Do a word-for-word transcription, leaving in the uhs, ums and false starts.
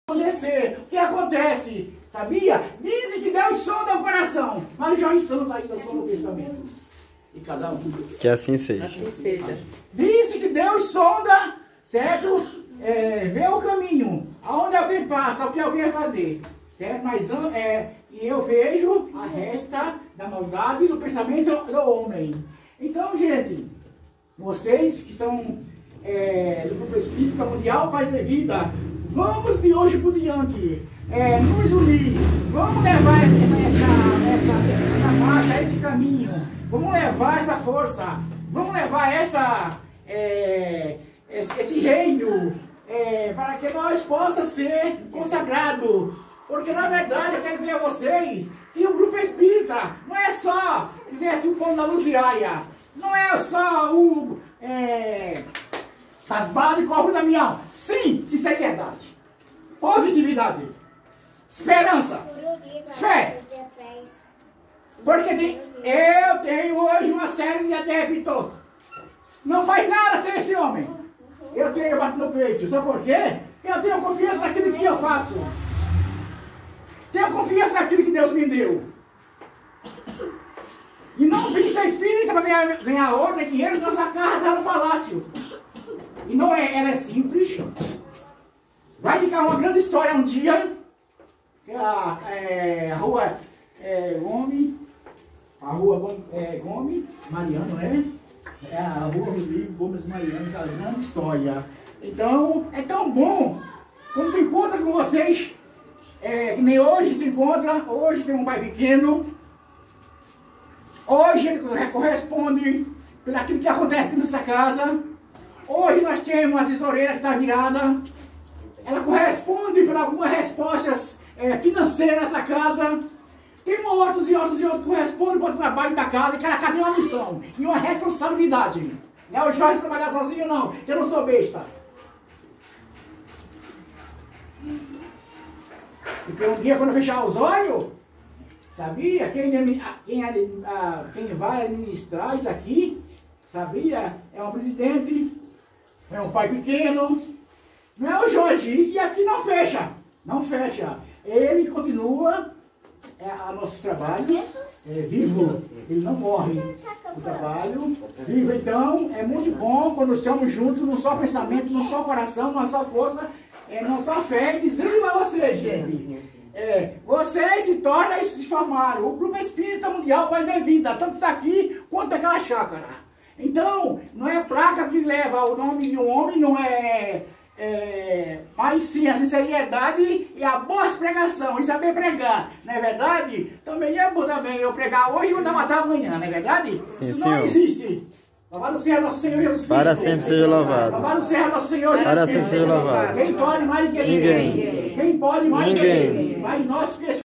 acontecer. O que acontece? Sabia? Dizem que Deus sonda o coração, mas já estamos ainda sonda o pensamento. E cada um. Que assim seja. Assim seja. Dizem que Deus sonda, certo? É, vê o caminho, aonde alguém passa, o que alguém vai fazer, certo? Mas é, e eu vejo a resta da maldade do pensamento do homem. Então, gente, vocês que são é, do Grupo Espírita Mundial Paz e Vida, vamos de hoje por diante é, nos unir, vamos levar essa, essa, essa, essa, essa marcha, esse caminho, vamos levar essa força, vamos levar essa, é, esse, esse reino, é, para que nós possa ser consagrado. Porque na verdade eu quero dizer a vocês que o Grupo Espírita não é só dizer assim, o pão da luz diária, não é só o, é, as balas de cobre da minha alma. Sim, sinceridade, positividade, esperança, fé. Porque tem, eu tenho hoje uma série de adeptos. Não faz nada sem esse homem. Eu tenho, eu bato no peito. Sabe por quê? Eu tenho confiança naquilo que eu faço. Tenho confiança naquilo que Deus me deu. E não vim ser espírita para ganhar, ganhar ouro, nem dinheiro, senão essa casa está no palácio. E não é, ela é simples. Vai ficar uma grande história um dia. Que a, é, a rua é, Gomes, a rua é, Gomes, Mariano, é? É a rua Rodrigo Gomes Mariano, que é uma grande história. Então, é tão bom quando se encontra com vocês. É, que nem hoje se encontra, hoje tem um pai pequeno, hoje ele corresponde por aquilo que acontece nessa casa, hoje nós temos uma tesoureira que está virada, ela corresponde por algumas respostas é, financeiras da casa, tem outros e outros e outros que correspondem para o trabalho da casa, e cada casa tem uma missão e uma responsabilidade. Não é o Jorge trabalhar sozinho não, que eu não sou besta. Porque um dia quando eu fechar os olhos, sabia? Quem, quem, quem vai administrar isso aqui, sabia? É um presidente, é um pai pequeno, não é o Jorge, e aqui não fecha, não fecha. Ele continua é, a nossos trabalhos, é, vivo, ele não morre. O trabalho vivo, então, é muito bom quando estamos juntos, num só pensamento, num só coração, numa só força, é, numa só fé, e dizendo a vocês, gente, é, vocês se tornam e se formaram. O Grupo Espírita Mundial Paz e Vida, tanto daqui quanto daquela chácara. Então, não é placa que leva o nome de um homem, não é, é mas sim a sinceridade e a boa pregação, e saber pregar, não é verdade? Também é bom também eu pregar hoje e mandar matar amanhã, não é verdade? Sim, isso senhor. Não existe. Louvado seja nosso Senhor Jesus Cristo. Para sempre seja louvado. Louvado seja nosso Senhor Jesus Cristo. Para sempre seja louvado. Quem pode mais do que ninguém? Quem pode mais do que Ninguém. ninguém? Vai em nosso